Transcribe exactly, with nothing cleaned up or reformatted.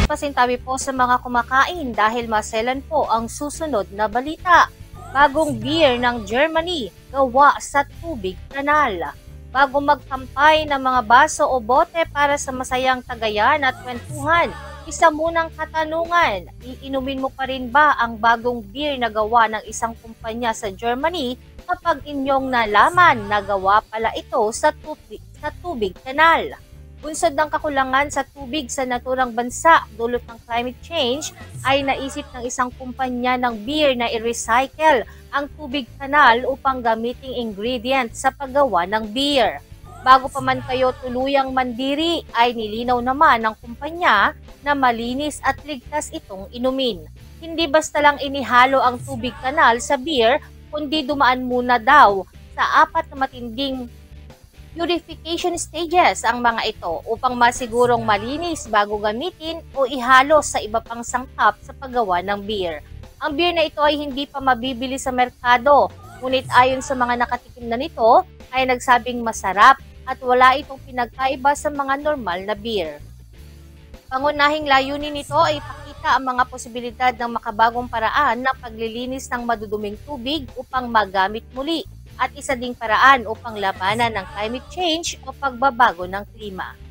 pasintabi po sa mga kumakain dahil maselan po ang susunod na balita. Bagong beer ng Germany gawa sa tubig kanal. Bago magtampay ng mga baso o bote para sa masayang tagayan at kwentuhan, isa munang katanungan, iinumin mo pa rin ba ang bagong beer na gawa ng isang kumpanya sa Germany kapag inyong nalaman na gawa pala ito sa tubig, sa tubig kanal? Bunsod ng kakulangan sa tubig sa naturang bansa dulot ng climate change, ay naisip ng isang kumpanya ng beer na i-recycle ang tubig kanal upang gamiting ingredient sa paggawa ng beer. Bago pa man kayo tuluyang mandiri, ay nilinaw naman ng kumpanya na malinis at ligtas itong inumin. Hindi basta lang inihalo ang tubig kanal sa beer, kundi dumaan muna daw sa apat na matinding purification stages ang mga ito upang masigurong malinis bago gamitin o ihalo sa iba pang sangkap sa paggawa ng beer. Ang beer na ito ay hindi pa mabibili sa merkado, ngunit ayon sa mga nakatikim na nito ay nagsabing masarap at wala itong pinagkaiba sa mga normal na beer. Pangunahing layunin nito ay ipakita ang mga posibilidad ng makabagong paraan ng paglilinis ng maduduming tubig upang magamit muli, at isa ding paraan upang labanan ng climate change o pagbabago ng klima.